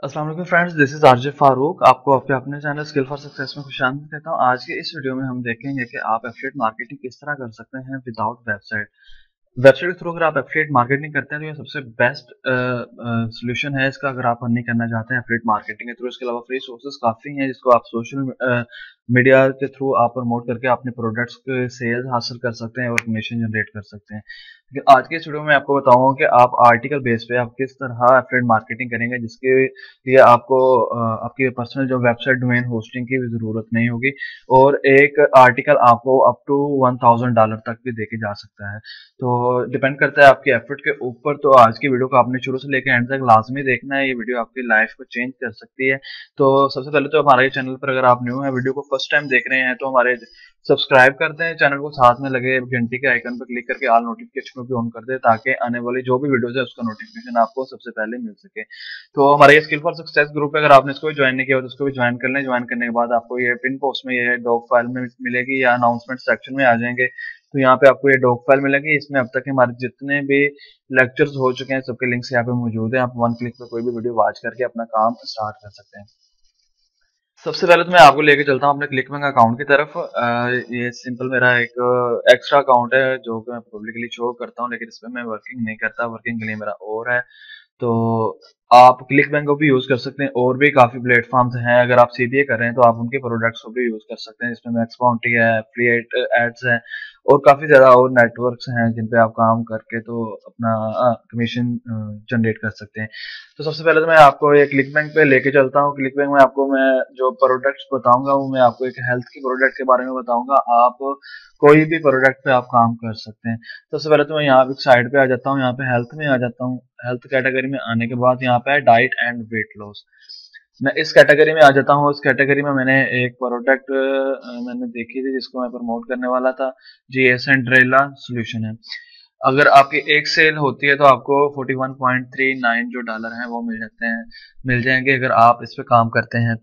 अस्सलाम वालेकुम friends, this is RJ Farooq. आपको आपके अपने चैनल स्किल फॉर सक्सेस में खुशामदीद कहता हूँ। आज के इस वीडियो में हम देखेंगे कि आप एफिलिएट मार्केटिंग किस तरह कर सकते हैं विदाउट वेबसाइट। वेबसाइट के थ्रू अगर आप एफिलिएट मार्केटिंग करते हैं तो ये सबसे बेस्ट सोल्यूशन है इसका, अगर आप अर्निंग करना चाहते हैं एफिलिएट मार्केटिंग के थ्रू। इसके अलावा फ्री सोर्सेज काफ़ी हैं जिसको आप सोशल मीडिया के थ्रू आप प्रमोट करके अपने प्रोडक्ट्स के सेल्स हासिल कर सकते हैं और कमीशन जनरेट कर सकते हैं। लेकिन आज के इस वीडियो में आपको बताऊंगा कि आप आर्टिकल बेस पे आप किस तरह एफिलिएट मार्केटिंग करेंगे जिसके लिए आपको आपकी पर्सनल जो वेबसाइट डोमेन होस्टिंग की भी ज़रूरत नहीं होगी, और एक आर्टिकल आपको अप टू $1000 तक भी देके जा सकता है। तो डिपेंड करता है आपकी एफर्ट के ऊपर। तो आज की वीडियो को आपने शुरू से लेकर एंड तक लाजमी देखना है, ये वीडियो आपकी लाइफ को चेंज कर सकती है। तो सबसे पहले तो हमारे चैनल पर अगर आप न्यू है, वीडियो को फर्स्ट टाइम देख रहे हैं, तो हमारे सब्सक्राइब कर दें चैनल को, साथ में लगे घंटी के आइकन पर क्लिक करके ऑल नोटिफिकेशन को भी ऑन कर दें ताकि आने वाली जो भी वीडियोस है उसका नोटिफिकेशन आपको सबसे पहले मिल सके। तो हमारे ये स्किल फॉर सक्सेस ग्रुप है, अगर आपने इसको भी ज्वाइन नहीं किया तो उसको भी ज्वाइन कर लें। ज्वाइन करने के बाद आपको ये पिन पोस्ट में ये डॉक फाइल में मिलेगी या अनाउंसमेंट सेक्शन में आ जाएंगे, तो यहाँ पे आपको ये डॉक फाइल मिलेगी। इसमें अब तक हमारे जितने भी लेक्चर्स हो चुके हैं सबके लिंक्स यहाँ पे मौजूद है। आप वन क्लिक पे कोई भी वीडियो वॉच करके अपना काम स्टार्ट कर सकते हैं। सबसे पहले तो मैं आपको लेके चलता हूँ अपने क्लिकबैंक अकाउंट की तरफ। ये सिंपल मेरा एक एक्स्ट्रा अकाउंट है जो कि मैं पब्लिकली शो करता हूँ, लेकिन इसमें मैं वर्किंग नहीं करता, वर्किंग के लिए मेरा और है। तो आप क्लिक बैंक को भी यूज कर सकते हैं, और भी काफी प्लेटफॉर्म्स हैं। अगर आप सीबीए कर रहे हैं तो आप उनके प्रोडक्ट्स को भी यूज कर सकते हैं, जिसमें मैक्स बाउंटी है, एफिलिएट एड्स है, और काफी ज्यादा और नेटवर्क्स हैं जिन पे आप काम करके तो अपना कमीशन जनरेट कर सकते हैं। तो सबसे पहले तो मैं आपको ये क्लिक बैंक पे लेके चलता हूँ। क्लिक बैंक में आपको मैं जो प्रोडक्ट्स बताऊंगा वो मैं आपको एक हेल्थ की प्रोडक्ट के बारे में बताऊंगा। आप कोई भी प्रोडक्ट पे आप काम कर सकते हैं। सबसे पहले तो मैं यहाँ पे साइड पे आ जाता हूँ, यहाँ पे हेल्थ में आ जाता हूँ। हेल्थ कैटेगरी में आने के बाद यहाँ पे है डाइट एंड वेट लॉस। मैं इस कैटेगरी में आ जाता हूँ। इस कैटेगरी में मैंने एक प्रोडक्ट मैंने देखी थी जिसको मैं प्रमोट करने वाला था, जी एसेंड्रेला सोल्यूशन है। अगर आपकी एक सेल होती है तो आपको 41.39 जो डॉलर हैं वो मिल जाते हैं, मिल जाएंगे अगर आप इस पे काम करते हैं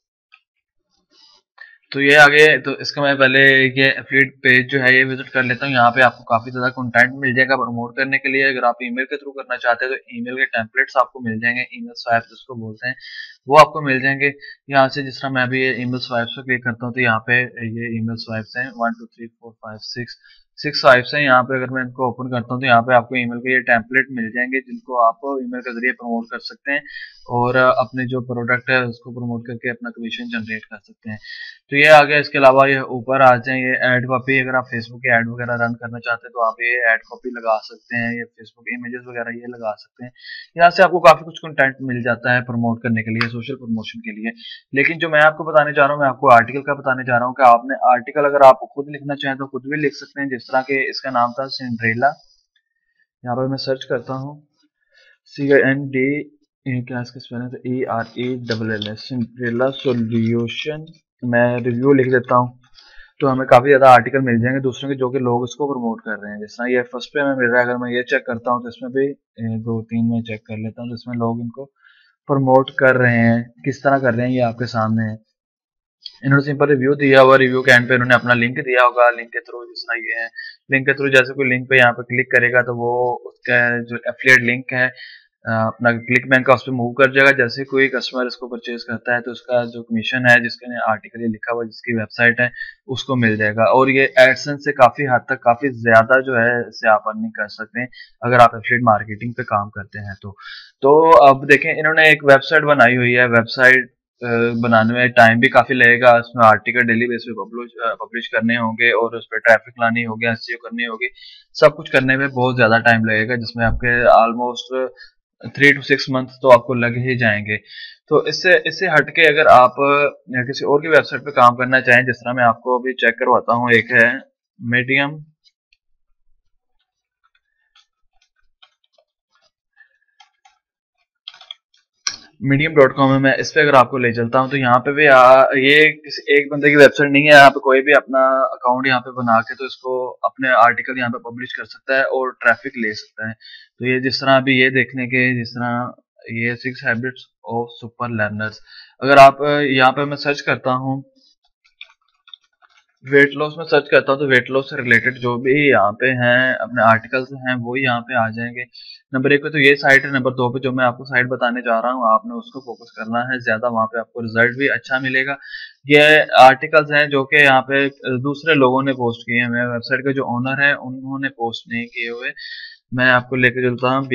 तो ये आगे तो इसका मैं पहले ये एफिलिएट पेज जो है ये विजिट कर लेता हूँ। यहाँ पे आपको काफी ज्यादा कंटेंट मिल जाएगा प्रमोट करने के लिए। अगर आप ईमेल के थ्रू करना चाहते हैं तो ईमेल के टेम्पलेट्स आपको मिल जाएंगे, ईमेल स्वाइप जिसको बोलते हैं वो आपको मिल जाएंगे। यहाँ से जिस तरह मैं अभी ये ईमेल स्वाइप्स पे क्लिक करता हूँ तो यहाँ पे ये ईमेल स्वाइप्स हैं 1 2 3 4 5 6 स्वाइप्स हैं। यहाँ पे अगर मैं इनको ओपन करता हूँ तो यहाँ पे आपको ईमेल के ये टेम्पलेट मिल जाएंगे जिनको आप ईमेल के जरिए प्रमोट कर सकते हैं, और अपने जो प्रोडक्ट है उसको प्रमोट करके अपना कमीशन जनरेट कर सकते हैं। तो ये आ गया। इसके अलावा ये ऊपर आ जाए ये एड कॉपी, अगर आप फेसबुक की एड वगैरह रन करना चाहते हैं तो आप ये एड कॉपी लगा सकते हैं, ये फेसबुक इमेजेस वगैरह ये लगा सकते हैं। यहाँ से आपको काफी कुछ कंटेंट मिल जाता है प्रमोट करने के लिए, सोशल प्रमोशन के लिए। लेकिन जो मैं आपको बताने जा रहा हूँ, मैं आपको आर्टिकल का बताने जा रहा हूँ कि आपने आर्टिकल अगर आप खुद लिखना चाहें तो खुद भी लिख सकते हैं। जिस तरह के इसका नाम था सिंड्रेला, यहाँ पर मैं सर्च करता हूँ CND, क्या इसका स्पेलिंग था, ERELLS, सिंड्रेला सोल्यूशन। मैं रिव्यू लिख देता हूँ तो हमें काफी ज्यादा आर्टिकल मिल जाएंगे दूसरों के जो कि लोग इसको प्रमोट कर रहे हैं। जिस तरह ये फर्स्ट पे हमें मिल रहा है, अगर मैं ये चेक करता हूँ तो इसमें भी दो तीन में चेक कर लेता हूँ जिसमें लोग इनको प्रमोट कर रहे हैं। किस तरह कर रहे हैं ये आपके सामने है। इन्होंने सिंपल रिव्यू दिया हुआ, रिव्यू के एंड पे इन्होंने अपना लिंक दिया होगा, लिंक के थ्रू जिस तरह ये है, लिंक के थ्रू जैसे कोई लिंक पे यहाँ पे क्लिक करेगा तो वो उसका जो एफिलिएट लिंक है अपना क्लिक बैंक का उस पर मूव कर जाएगा। जैसे कोई कस्टमर इसको परचेज करता है तो उसका जो कमीशन है जिसके आर्टिकल ये लिखा हुआ जिसकी वेबसाइट है उसको मिल जाएगा। और ये एडसेंस से काफी हद तक काफी ज्यादा जो है इससे आप अर्निंग कर सकते हैं अगर आप एफिलिएट मार्केटिंग पे काम करते हैं तो अब देखें इन्होंने एक वेबसाइट बनाई हुई है। वेबसाइट बनाने में टाइम भी काफी लगेगा, इसमें आर्टिकल डेली बेस पे पब्लिश करने होंगे और उस पर ट्रैफिक लानी होगी, एसईओ करनी होगी, सब कुछ करने में बहुत ज्यादा टाइम लगेगा जिसमें आपके ऑलमोस्ट 3 to 6 मंथ तो आपको लग ही जाएंगे। तो इससे इससे हटके अगर आप किसी और की वेबसाइट पे काम करना चाहें, जिस तरह मैं आपको अभी चेक करवाता हूँ, एक है मीडियम medium.com है। मैं इस पे अगर आपको ले चलता हूँ तो यहाँ पे भी ये किसी एक बंदे की वेबसाइट नहीं है। यहाँ पे कोई भी अपना अकाउंट यहाँ पे बना के तो इसको अपने आर्टिकल यहाँ पे पब्लिश कर सकता है और ट्रैफिक ले सकता है। तो ये जिस तरह अभी ये देखने के जिस तरह ये 6 हैबिट्स ऑफ सुपर लर्नर्स, अगर आप यहाँ पे मैं सर्च करता हूँ वेट लॉस में सर्च करता हूँ तो वेट लॉस से रिलेटेड जो भी यहाँ पे हैं अपने आर्टिकल्स हैं वो यहाँ पे आ जाएंगे। नंबर 1 पे तो ये साइट है। नंबर 2 पे जो मैं आपको साइट बताने जा रहा हूँ आपने उसको फोकस करना है ज़्यादा, वहाँ पे आपको रिजल्ट भी अच्छा मिलेगा। ये आर्टिकल्स हैं जो कि यहाँ पे दूसरे लोगों ने पोस्ट किए हैं, मैं वेबसाइट के जो ओनर है उन्होंने पोस्ट नहीं किए हुए। मैं आपको लेके चलता हूँ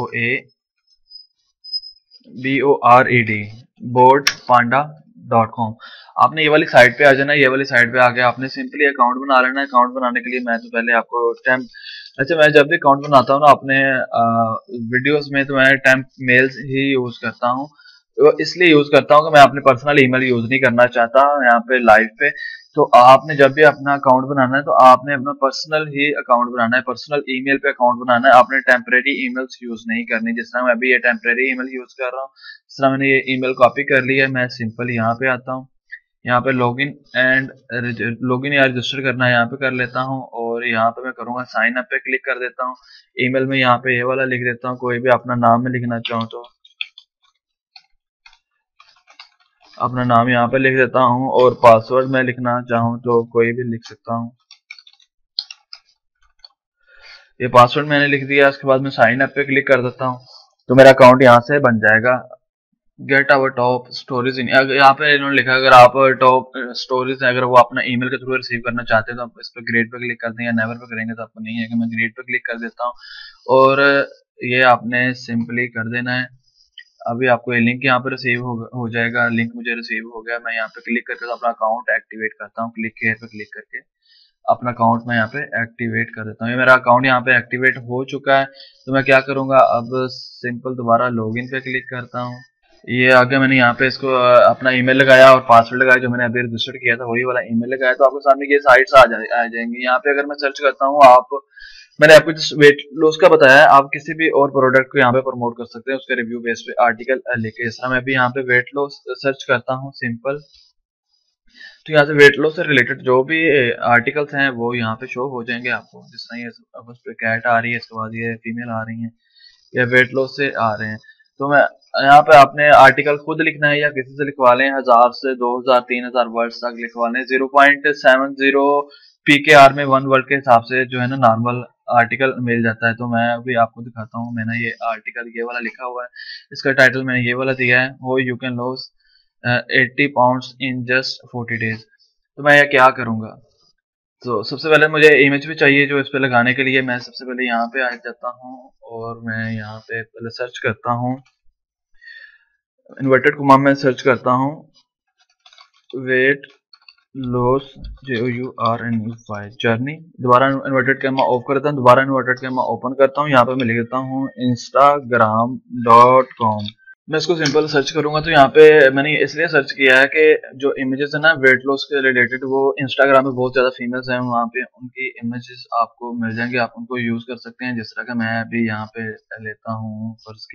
BORED बोर्ड पांडा .com। आपने ये वाली साइट पे आ जाना है। ये वाली साइट पे आके आपने सिंपली अकाउंट बना लेना है। अकाउंट बनाने के लिए मैं तो पहले आपको टेम्प अच्छा, मैं जब भी अकाउंट बनाता हूँ ना अपने वीडियोस में, तो मैं टेम्प मेल्स ही यूज करता हूँ। तो इसलिए यूज करता हूँ कि मैं अपने पर्सनल ईमेल यूज नहीं करना चाहता यहाँ पे लाइव पे। तो आपने जब भी अपना अकाउंट बनाना है तो आपने अपना पर्सनल ही अकाउंट बनाना है, पर्सनल ईमेल पे अकाउंट बनाना है। आपने टेम्परेरी ईमेल्स यूज नहीं करनी। जिस तरह मैं अभी ये टेम्परेरी ईमेल यूज कर रहा हूँ, इस तरह मैंने ये ईमेल कॉपी कर ली है। मैं सिंपल यहाँ पे आता हूँ, यहाँ पे लॉगिन या रजिस्टर करना है यहाँ पे कर लेता हूँ, और यहाँ पे मैं करूँगा साइन अप पे क्लिक कर देता हूँ। ईमेल में यहाँ पे ये वाला लिख देता हूँ, कोई भी अपना नाम में लिखना चाहूँ तो अपना नाम यहाँ पे लिख देता हूँ, और पासवर्ड मैं लिखना चाहूँ तो कोई भी लिख सकता हूँ। ये पासवर्ड मैंने लिख दिया। उसके बाद मैं साइन अप पे क्लिक कर देता हूँ तो मेरा अकाउंट यहाँ से बन जाएगा। Get our top stories in, यहाँ पे इन्होंने लिखा है अगर आप टॉप स्टोरीज अगर वो अपना ईमेल के थ्रू रिसीव करना चाहते हैं तो आप इस पर ग्रेड पे क्लिक कर दें, या नेवर पे करेंगे तो आपको नहीं है कि मैं ग्रेड पे क्लिक कर देता हूँ, और ये आपने सिंपली कर देना है। अभी आपको ये लिंक यहाँ पे रिसीव हो जाएगा। लिंक मुझे रिसीव हो गया। मैं यहाँ पे क्लिक करके अपना अकाउंट एक्टिवेट करता हूँ। क्लिक केयर पे क्लिक करके अपना अकाउंट मैं यहाँ पे एक्टिवेट कर देता हूँ। ये मेरा अकाउंट यहाँ पे एक्टिवेट हो चुका है। तो मैं क्या करूँगा, अब सिंपल दोबारा लॉगिन पे क्लिक करता हूँ। ये आगे मैंने यहाँ पे इसको अपना ईमेल लगाया और पासवर्ड लगाया, जो मैंने अभी रजिस्टर किया था वही वाला ईमेल लगाया। तो आपके सामने ये साइट्स आ जाएंगी। यहाँ पे अगर मैं सर्च करता हूँ, आप मैंने आपको जिस वेट लॉस का बताया है, आप किसी भी और प्रोडक्ट को यहाँ पे प्रमोट कर सकते हैं उसके रिव्यू बेस पे आर्टिकल लेके। इस तरह मैं भी यहाँ पे वेट लॉस सर्च करता हूँ सिंपल, तो यहाँ से वेट लॉस से रिलेटेड जो भी आर्टिकल्स हैं वो यहाँ पे शो हो जाएंगे आपको। जिस तरह ये अब उस पे कैट आ रही है, इसके बाद ये फीमेल आ रही है, या वेट लॉस से आ रहे हैं। तो मैं यहाँ पे आपने आर्टिकल खुद लिखना है या किसी से लिखवा लें, 1000 से 2000 3000 वर्ड्स तक लिखवा लें। 0.70 PKR में 1 वर्ड के हिसाब से जो है ना नॉर्मल आर्टिकल मिल जाता है। तो मैं अभी आपको दिखाता हूँ। मैंने ये आर्टिकल ये वाला लिखा हुआ है, इसका टाइटल मैंने ये वाला दिया है, वो you can lose 80 pounds in just 40 days. तो मैं ये क्या करूँगा, तो सबसे पहले मुझे इमेज भी चाहिए जो इस पे लगाने के लिए। मैं सबसे पहले यहाँ पे आ जाता हूँ और मैं यहाँ पे पहले सर्च करता हूँ, इन्वर्टेड कॉमा में सर्च करता हूँ वेट लॉस JOURNY जर्नी। दोबारा इन्वर्टेड कॉमा ऑफ करता हूँ, दोबारा इन्वर्टेड कॉमा ओपन करता हूँ। यहाँ पे मैं लिख देता हूँ instagram.com। मैं इसको सिंपल सर्च करूंगा तो यहाँ पे मैंने इसलिए सर्च किया है कि जो इमेजेस है ना वेट लॉस के रिलेटेड, वो इंस्टाग्राम पे बहुत ज़्यादा फेमस है। वहाँ पे उनकी इमेजेस आपको मिल जाएंगे, आप उनको यूज़ कर सकते हैं। जिस तरह का मैं अभी यहाँ पे लेता हूँ,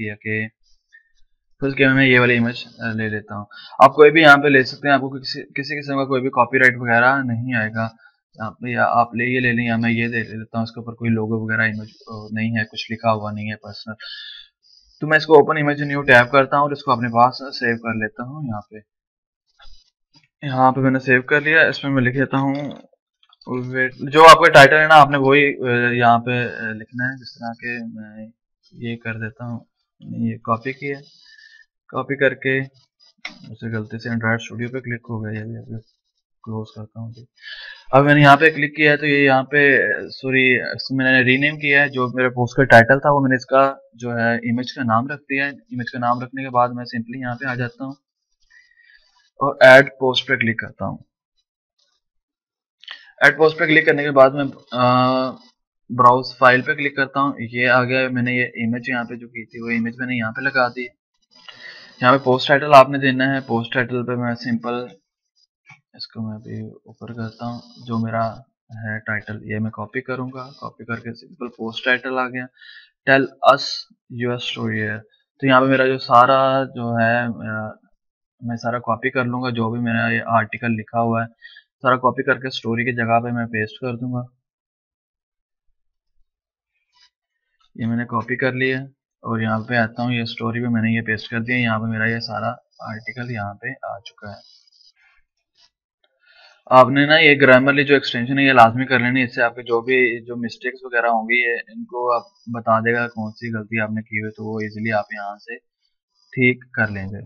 फर्ज किया मैं ये वाली इमेज ले लेता हूँ। आप कोई भी यहाँ पे ले सकते हैं, आपको किसी किसी किस्म का कोई भी कॉपीराइट वगैरह नहीं आएगा। आप या आप ये ले लें या मैं ये ले लेता हूँ। इसके ऊपर कोई लोगो वगैरह इमेज नहीं है, कुछ लिखा हुआ नहीं है पर्सनल। तो मैं इसको ओपन इमेज न्यू टैब करता हूँ और इसको अपने पास सेव कर लेता हूँ। यहाँ पे मैंने सेव कर लिया। इसमें मैं लिख देता हूँ वेट, जो आपका टाइटल है ना आपने वही यहाँ पे लिखना है। जिस तरह के मैं ये कर देता हूँ, ये कॉपी किया, कॉपी करके उसे गलती से एंड्रॉइड स्टूडियो पे क्लिक हो गया। ये भी क्लोज करता हूँ। अब मैंने यहाँ पे क्लिक किया है तो ये यहाँ पे सॉरी इसको मैंने रीनेम किया है। जो मेरे पोस्ट का टाइटल था वो मैंने इसका जो है इमेज का नाम रख दिया है। इमेज का नाम रखने के बाद मैं सिंपली यहाँ पे आ जाता हूँ और ऐड पोस्ट पे क्लिक करता हूँ। ऐड पोस्ट पे क्लिक करने के बाद मैं ब्राउज फाइल पे क्लिक करता हूँ। ये आ गया। मैंने ये इमेज यहाँ पे जो की थी वो इमेज मैंने यहाँ पे लगा दी। यहाँ पे पोस्ट टाइटल आपने देना है। पोस्ट टाइटल पे मैं सिंपल इसको मैं भी ऊपर करता हूँ, जो मेरा है टाइटल ये मैं कॉपी करूंगा। कॉपी करके सिंपल पोस्ट टाइटल आ गया, टेल अस योर स्टोरी है। तो यहाँ पे मेरा जो सारा जो है मैं सारा कॉपी कर लूंगा। जो भी मेरा ये आर्टिकल लिखा हुआ है सारा कॉपी करके स्टोरी की जगह पे मैं पेस्ट कर दूंगा। ये मैंने कॉपी कर लिया और यहाँ पे आता हूँ, ये स्टोरी पे मैंने ये पेस्ट कर दिया। यहाँ पे मेरा ये सारा आर्टिकल यहाँ पे आ चुका है। आपने ना ये ग्रामरली जो एक्सटेंशन है ये लाजमी कर लेनी, इससे आपके जो भी जो मिस्टेक्स वगैरह होंगी ये इनको आप बता देगा कौन सी गलती आपने की हुई, तो वो इजीली आप यहाँ से ठीक कर लेंगे।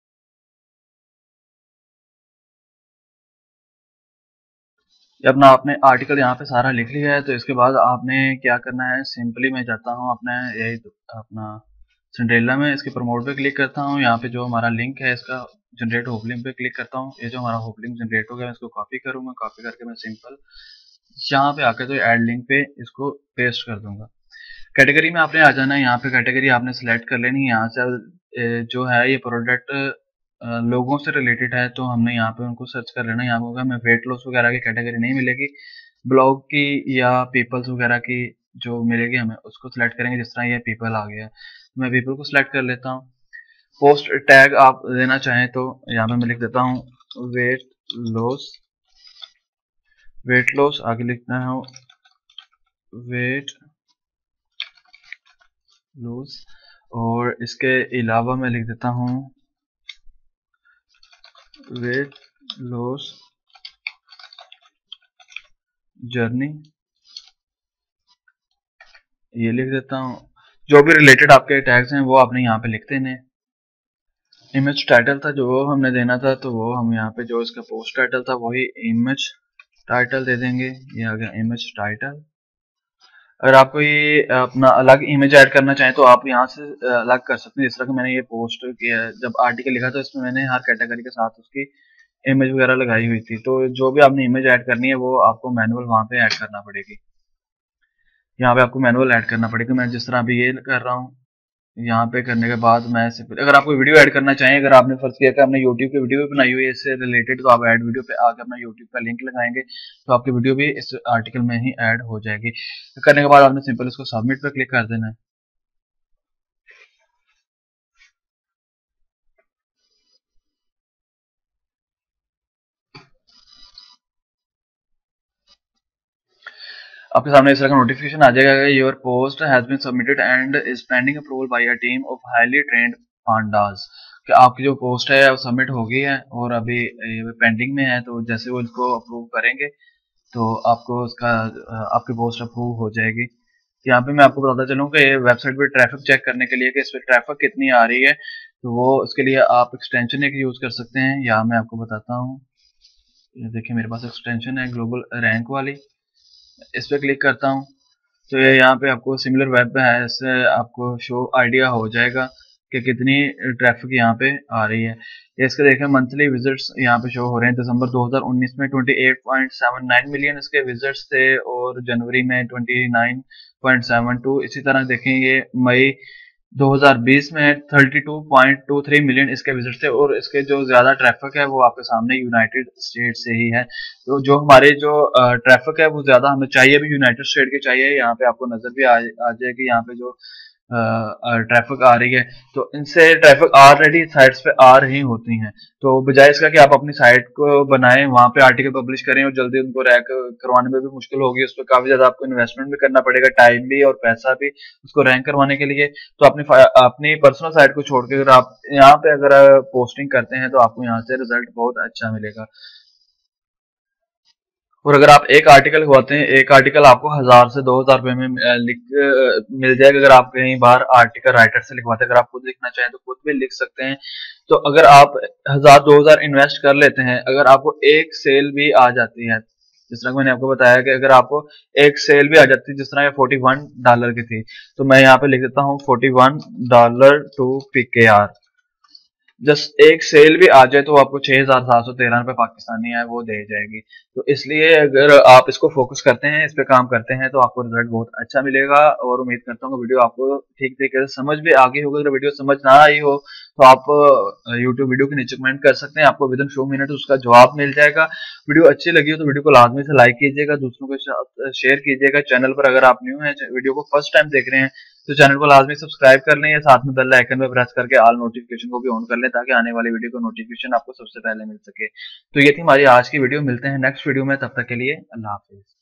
ये अपना आपने आर्टिकल यहाँ पे सारा लिख लिया है, तो इसके बाद आपने क्या करना है, सिंपली मैं जाता हूँ अपने यही अपना सिंड्रेला में, इसके प्रमोट पे क्लिक करता हूँ। यहाँ पे जो हमारा लिंक है इसका जनरेट होप लिंक पे क्लिक करता हूँ। ये जो हमारा होप लिंक जनरेट हो गया मैं इसको कॉपी करूँगा, कॉपी करके मैं सिंपल यहाँ पे आकर तो ऐड लिंक पे इसको पेस्ट कर दूंगा। कैटेगरी में आपने आ जाना है, यहाँ पे कैटेगरी आपने सेलेक्ट कर लेनी है। यहाँ से जो है ये प्रोडक्ट लोगों से रिलेटेड है तो हमने यहाँ पे उनको सर्च कर लेना है। यहाँ पे हमें वेट लॉस वगैरह की कैटेगरी नहीं मिलेगी, ब्लॉग की या पीपल्स वगैरह की जो मिलेगी हमें उसको सिलेक्ट करेंगे। जिस तरह ये पीपल आ गया है तो मैं पीपल को सिलेक्ट कर लेता हूँ। पोस्ट टैग आप देना चाहें तो यहाँ पे मैं लिख देता हूँ वेट लॉस, वेट लॉस आगे लिखना है वेट लॉस, और इसके अलावा मैं लिख देता हूँ वेट लॉस जर्नी, ये लिख देता हूँ। जो भी रिलेटेड आपके टैग्स हैं वो आपने यहाँ पे लिख देने। इमेज टाइटल था जो हमने देना था, तो वो हम यहाँ पे जो इसका पोस्ट टाइटल था वही इमेज टाइटल दे देंगे। ये आ गया इमेज टाइटल। अगर आपको ये अपना अलग इमेज ऐड करना चाहें तो आप यहाँ से अलग कर सकते हैं। जिस तरह कि मैंने ये पोस्ट किया, जब आर्टिकल लिखा तो इसमें मैंने हर कैटेगरी के साथ उसकी इमेज वगैरह लगाई हुई थी, तो जो भी आपने इमेज ऐड करनी है वो आपको मैनुअल वहाँ पे ऐड करना पड़ेगी। यहाँ पे आपको मैनुअल ऐड करना पड़ेगा। मैं जिस तरह अभी ये कर रहा हूँ, यहाँ पे करने के बाद मैं सिंपल, अगर आपको वीडियो ऐड करना चाहें, अगर आपने फर्ज किया कि आपने यूट्यूब की वीडियो भी बनाई हुई है इससे रिलेटेड, तो आप ऐड वीडियो पे आकर अपना यूट्यूब का लिंक लगाएंगे तो आपकी वीडियो भी इस आर्टिकल में ही ऐड हो जाएगी। करने के बाद आपने सिंपल इसको सबमिट पे क्लिक कर देना है। आपके सामने इस तरह का नोटिफिकेशन आ जाएगा, your post has been submitted and is pending approval by a team of highly trained pandas, कि आपकी जो पोस्ट है वो सबमिट हो गई है और अभी पेंडिंग में है, तो जैसे वो इसको अप्रूव करेंगे तो आपको उसका आपकी पोस्ट अप्रूव हो जाएगी। यहाँ पे मैं आपको बताता चलूँ कि वेबसाइट पे ट्रैफिक चेक करने के लिए कि इस पर ट्रैफिक कितनी आ रही है, तो वो उसके लिए आप एक्सटेंशन एक यूज कर सकते हैं। यहाँ मैं आपको बताता हूँ, ये देखिए मेरे पास एक्सटेंशन है ग्लोबल रैंक वाली, इस पर क्लिक करता हूँ तो ये यहाँ पे आपको सिमिलर वेब पे है, इससे आपको शो आइडिया हो जाएगा कि कितनी ट्रैफिक यहाँ पे आ रही है। ये इसके देखें मंथली विजिट्स यहाँ पे शो हो रहे हैं। दिसंबर 2019 में 28.79 मिलियन इसके विजिट्स थे और जनवरी में 29.72। इसी तरह देखें ये मई 2020 में 32.23 मिलियन इसके विजिट थे, और इसके जो ज्यादा ट्रैफिक है वो आपके सामने यूनाइटेड स्टेट से ही है। तो जो हमारे जो ट्रैफिक है वो ज्यादा हमें चाहिए भी यूनाइटेड स्टेट की चाहिए। यहाँ पे आपको नजर भी आ जाएगी यहाँ पे जो ट्रैफिक आ रही है, तो इनसे ट्रैफिक ऑलरेडी साइट्स पे आ रही होती हैं। तो बजाय इसका कि आप अपनी साइट को बनाएं, वहां पे आर्टिकल पब्लिश करें और जल्दी उनको रैंक करवाने में भी मुश्किल होगी, उस पर काफी ज्यादा आपको इन्वेस्टमेंट भी करना पड़ेगा, टाइम भी और पैसा भी उसको रैंक करवाने के लिए। तो अपनी पर्सनल साइट को छोड़ के अगर आप यहाँ पे अगर पोस्टिंग करते हैं तो आपको यहाँ से रिजल्ट बहुत अच्छा मिलेगा। और अगर आप एक आर्टिकल लिखवाते हैं, एक आर्टिकल आपको 1000 से 2000 रुपए में मिल जाएगा। अगर आप कहीं बाहर आर्टिकल राइटर से लिखवाते हैं, अगर आप खुद लिखना चाहें तो खुद भी लिख सकते हैं। तो अगर आप 1000-2000 इन्वेस्ट कर लेते हैं, अगर आपको एक सेल भी आ जाती है, जिस तरह मैंने आपको बताया कि अगर आपको एक सेल भी आ जाती है, जिस तरह ये $41 की थी, तो मैं यहाँ पे लिख देता हूँ $41 टू PKR। जस्ट एक सेल भी आ जाए तो आपको 6,713 रुपए पाकिस्तानी है वो दे जाएगी। तो इसलिए अगर आप इसको फोकस करते हैं, इस पे काम करते हैं, तो आपको रिजल्ट बहुत अच्छा मिलेगा। और उम्मीद करता हूँ वीडियो आपको ठीक तरीके से समझ भी आ गई होगी। अगर वीडियो समझ ना आई हो तो आप यूट्यूब वीडियो के नीचे कमेंट कर सकते हैं, आपको विद इन फ्यू मिनट उसका जवाब मिल जाएगा। वीडियो अच्छी लगी हो तो वीडियो को लाजमी से लाइक कीजिएगा, दूसरों के साथ शेयर कीजिएगा। चैनल पर अगर आप न्यू हैं, वीडियो को फर्स्ट टाइम देख रहे हैं, तो चैनल को लाजमी सब्सक्राइब कर लें या साथ में बेल आइकन पर प्रेस करके ऑल नोटिफिकेशन को भी ऑन कर लें, ताकि आने वाली वीडियो का नोटिफिकेशन आपको सबसे पहले मिल सके। तो ये थी हमारी आज की वीडियो, मिलते हैं नेक्स्ट वीडियो में, तब तक के लिए अल्लाह हाफिज।